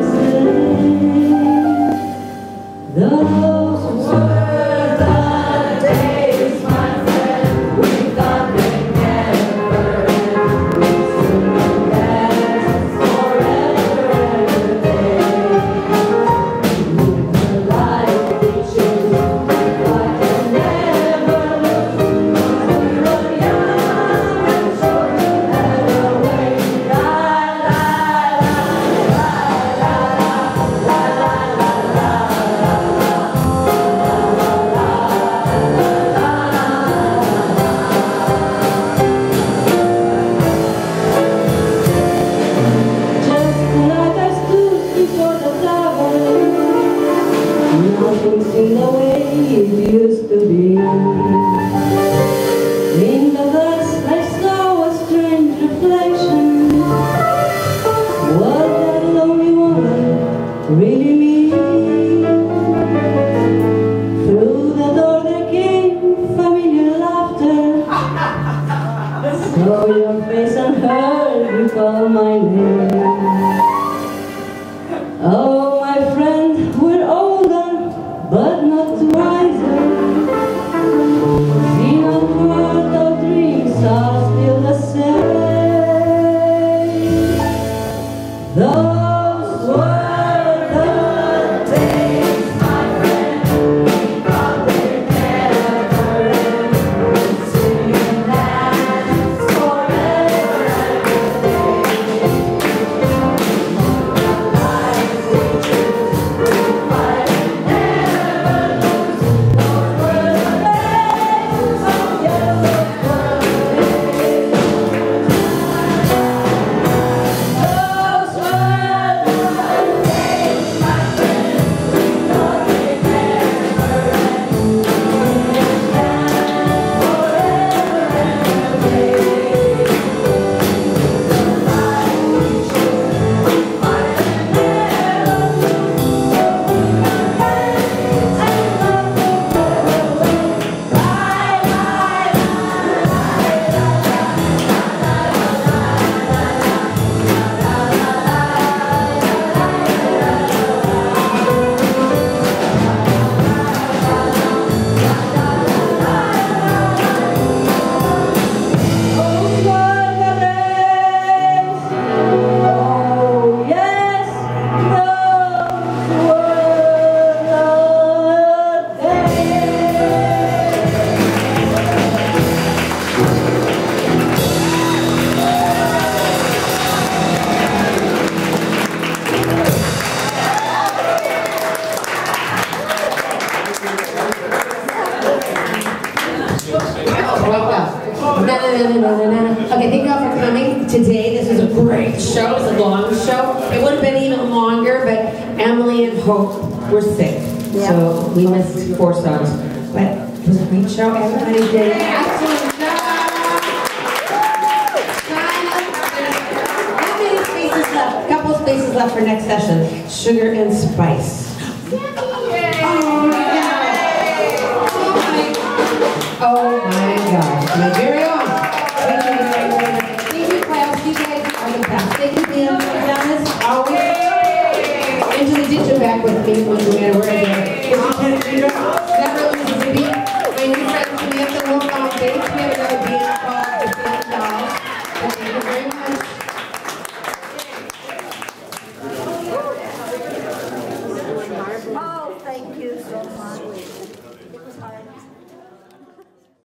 said, those were the days, my friend. We thought they'd never end. We stood together forever and a day. With the light we choose, I can never lose. We were young and short and had a way. La la la la la la la la la. Just like I stood before the tavern, nothing seemed the way it used to be. In the glass I saw a strange reflection. Was that lonely woman really me? Through the door there came familiar laughter. Saw your face and heard you call my name. Oh, my friend, we're older, but not wiser. See, no part of dreams are still the same. Those were the days, my friend. We thought they'd never end. We'd sing and dance forever and a day. Lives we choose, we fight and never lose. Those were the days, oh yes, those were the days. Those were the days, my friend. We thought they'd never end. We'd dance forever and a day. The life we choose, we fight and never lose. So we were days and love will never wait. Those were the days. Oh yes, those were the Okay, thank you all for coming today. This was a great show. It was a long show. It would have been even longer, but Emily and Hope were sick. So we missed 4 songs. But it was a great show. Everybody did an excellent job. How many spaces left? A couple spaces left for next session. Sugar and Spice. Oh my gosh, my very own. Thank you, class. You guys are the best. Thank you, Liam. Dennis, always. Into the ditch and back with me when no matter where I go. Never loses a beat. My new friends, we have to work on stage.